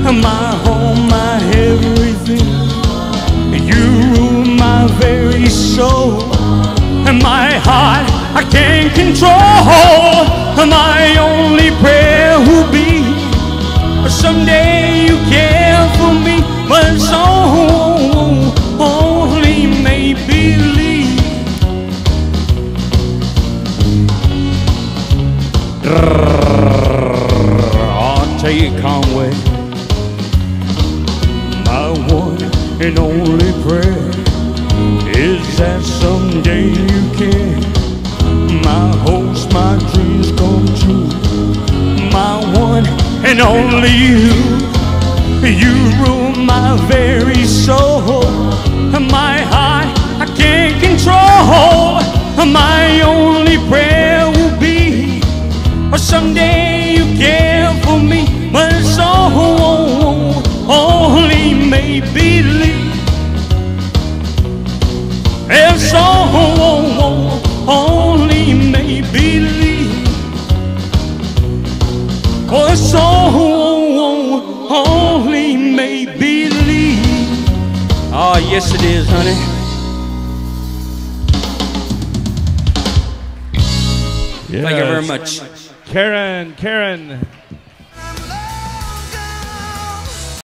my home, my everything. You rule my very soul, and my heart I can't control. My only prayer will be someday you care for me, but so only make believe. I'll tell you, Conway, my one and only prayer is that someday you can. My hopes, my dreams come true. My one and only you. You rule my very soul. My heart I can't control. My only prayer will be someday you care for me, but so only make believe. And so only make believe. Oh, so only make believe. Oh, yes it is, honey. Yes. Thank you very much. Karen.